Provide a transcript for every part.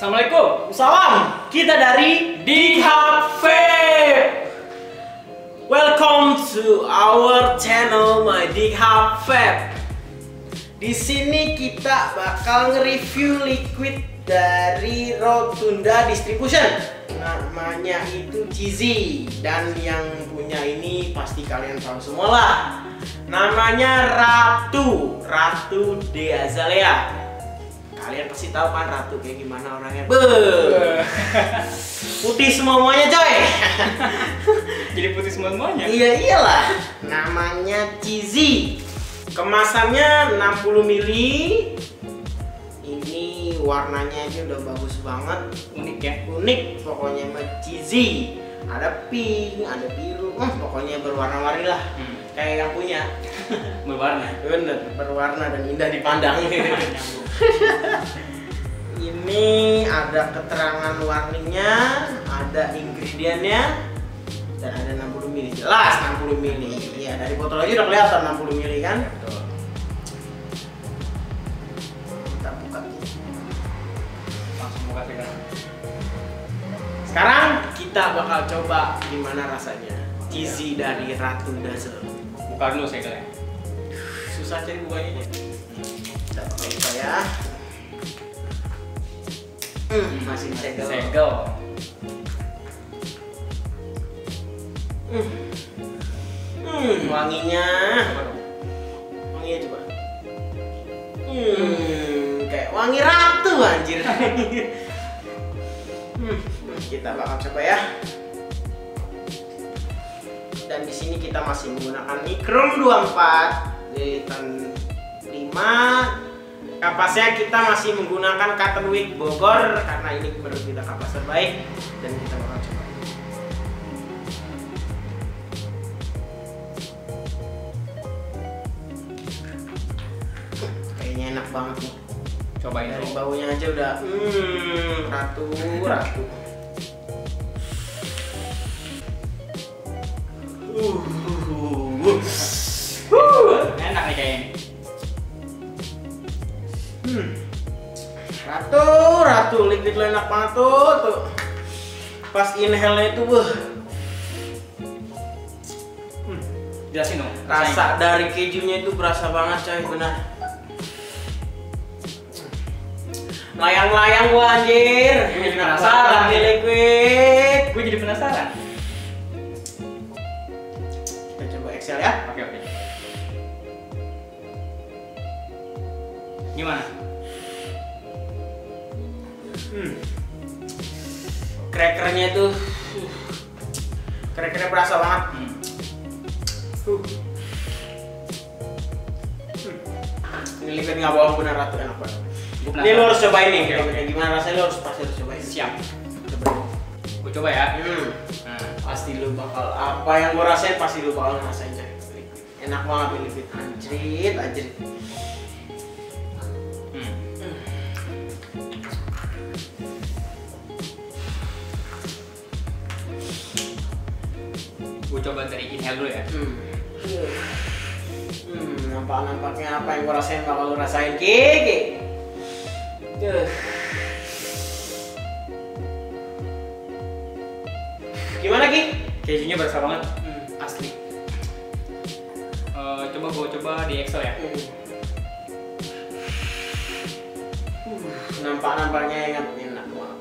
Assalamualaikum. Salam. Kita dari Dighab Vape. Welcome to our channel My Dighab Vape. Di sini kita bakal nge-review liquid dari Rotunda Distribution. Namanya itu Cheesy, dan yang punya ini pasti kalian tahu semua lah. Namanya Ratu De Azalea. Kalian pasti tahu kan Ratu kayak gimana orangnya. Putih semuanya coy. Jadi putih semuanya. Iya iyalah. Namanya Cheesy. Kemasannya 60 ml. Ini warnanya aja udah bagus banget. Unik ya. Unik pokoknya mah Cheesy. Ada pink, ada biru. Pokoknya berwarna-warni lah. Kayak yang punya. Berwarna. Bener, berwarna dan indah dipandang. Ini ada keterangan warningnya, ada ingredientnya, dan ada 60 ml. Jelas 60 ml. Iya, dari botol aja udah kelihatan 60 ml kan? Betul. Kita buka. Langsung buka saja. Sekarang kita bakal coba gimana rasanya Cheesy dari Ratu Dazzle. Buka dulu segelnya. Susah cari bukanya. Kita bakal buka ya. Masih segel. Segel. Wanginya. Wanginya coba. Kayak wangi ratu anjir. Kita bakal coba ya. Dan di sini kita masih menggunakan Nichrome 24 jahitan 5. Kapasnya kita masih menggunakan Cottonwick Bogor karena ini menurut kita kapas terbaik, dan kita bakal coba. Kayaknya enak banget nih. Cobain Dari dulu. baunya aja udah ratu. Enak nih kayaknya. Ratu, liquid lo enak banget tuh. Pas inhale itu, Jelasin dong. rasa dari kejunya itu berasa banget coy, benar. Layang-layang gua anjir. Gue jadi Enak penasaran banget nih nih. liquid. Gue jadi penasaran. Kita coba Excel ya. Oke. Gimana? Crackernya tuh, crackernya berasa banget. Ini liquid nggak bohong, benar Ratu enak banget. Ini lo harus cobain nih, kayak gimana rasanya lo pasti harus cobain. Siap. Cobain. Gue coba ya. Nah, pasti lu bakal apa yang gue rasain pasti lu bakal ngerasain coy. Enak banget ini liquid, anjrit. Gue coba dari inhale dulu ya. Nampaknya apa yang gue rasain bakal lu rasain, Ki. Gimana, Ki? Kejunya berasa banget. Asli. Coba gue coba di Excel ya. Nampaknya enak banget.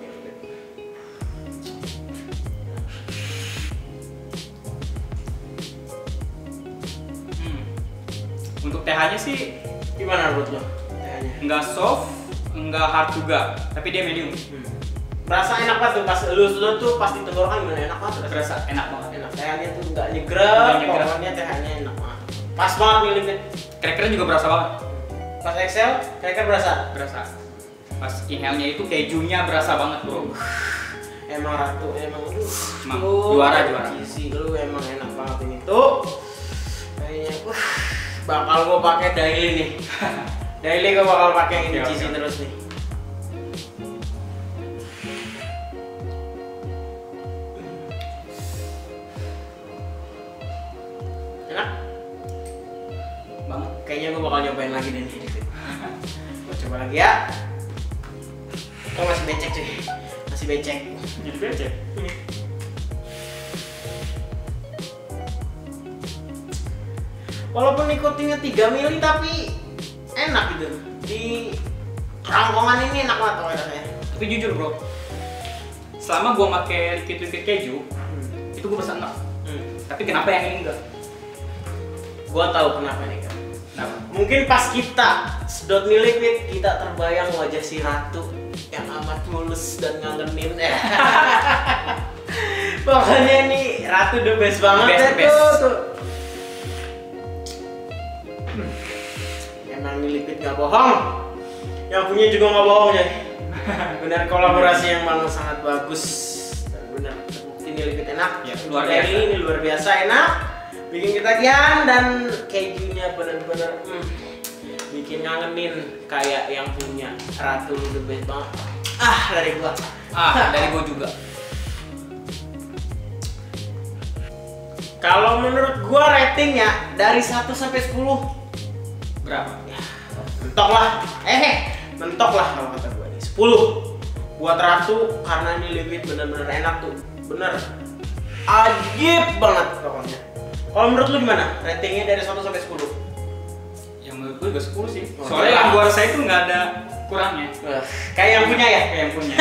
Untuk TH-nya sih Gimana menurut lo? TH-nya? nggak soft, nggak hard juga, tapi dia medium. Berasa enak banget tuh pas lu tuh pas di tenggorokan gimana, enak banget. Berasa enak banget. Enak, TH-nya tuh nggak nyegrek, pokoknya TH-nya enak banget. Pas banget nih liquid. Cracker-nya juga berasa banget. Pas Excel, cracker berasa. Berasa. Pas inhale-nya itu kejunya berasa banget, bro. Emang Ratu, emang Emang juara. Cheesy, lu emang enak banget ini tuh. Kayaknya bakal gua pakai daily nih. Daily gua bakal pakai ini Cheesy terus nih. Enak banget. Kayaknya gua bakal nyobain lagi deh nih. Gua coba lagi ya. Oh, masih becek cuy. Masih becek. Jadi becek. Walaupun nikotinnya 3 mili tapi enak gitu. Di kerangkongan ini enak banget rasanya. Tapi jujur bro, selama gua pakai liquid keju, itu gua pesan enak. Tapi kenapa yang ini enggak? Gua tahu kenapa nih kan. Kenapa? Mungkin pas kita sedot nih liquid, kita terbayang wajah si Ratu yang amat mulus dan ngangenin. Pokoknya nih Ratu the best banget The best. tuh. Emang nih liquid nggak bohong. Yang punya juga nggak bohong ya. Benar kolaborasi yang memang sangat bagus dan benar terbukti nih liquid enak. Ya, luar Dari biasa. ini luar biasa enak. Bikin ketagihan dan kejunya benar-benar bikin ngangenin kayak yang punya Ratu the best banget. Dari gua. Dari gua juga. Kalau menurut gua ratingnya dari 1 sampai 10 Berapa? ya, mentok lah. Mentok lah kalau kata gua nih. 10 buat Ratu karena ini liquid bener-bener enak tuh. Bener. Ajib banget pokoknya. Kalau menurut lu gimana? Ratingnya dari 1 sampai 10? Yang menurut gua juga 10 sih. Oh, Soalnya jelas. yang gua rasa itu nggak ada kurangnya. Kayak yang punya ya? Kayak yang punya.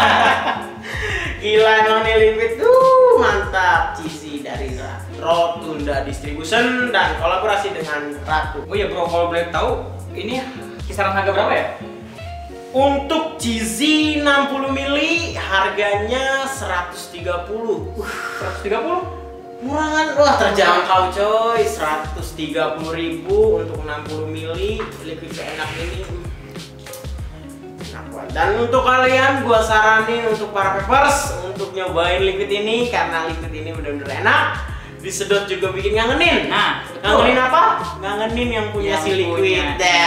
Gila emang nih liquid tuh mantap. Cheesy dari Rotunda Distribution dan kolaborasi dengan Ratu. Oh iya bro, kalau boleh tahu ini kisaran harga berapa ya? Untuk cheesy 60 mili harganya 130. 130? Murahan, wah terjangkau coy. 130.000 untuk 60 mili liquid enak ini. Enak banget. Dan untuk kalian gua saranin untuk para peppers untuk nyobain liquid ini karena liquid ini benar-benar enak. Disedot juga bikin ngangenin. Nah, Ngangenin apa? Ngangenin yang punya Yang si liquid. punya.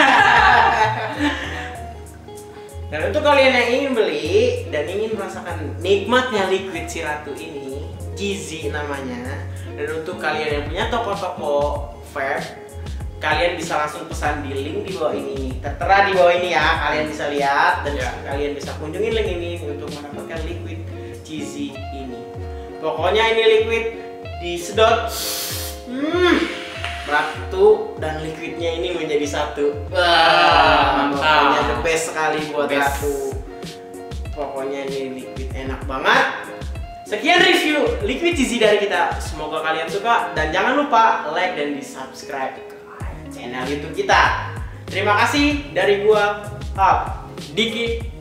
Dan untuk kalian yang ingin beli dan ingin merasakan nikmatnya liquid si Ratu ini, Cheesy namanya. Dan untuk kalian yang punya toko-toko vape, kalian bisa langsung pesan di link di bawah ini. Tertera di bawah ini ya, kalian bisa lihat dan Ya. kalian bisa kunjungi link ini untuk mendapatkan liquid Cheesy ini. Pokoknya ini liquid disedot, Ratu dan liquidnya ini menjadi satu. Wah, mantap. pokoknya the best sekali buat Best. Ratu. Pokoknya ini liquid enak banget. Sekian review liquid cheesy dari kita. Semoga kalian suka dan jangan lupa like dan di subscribe channel YouTube kita. Terima kasih dari gua, Diki.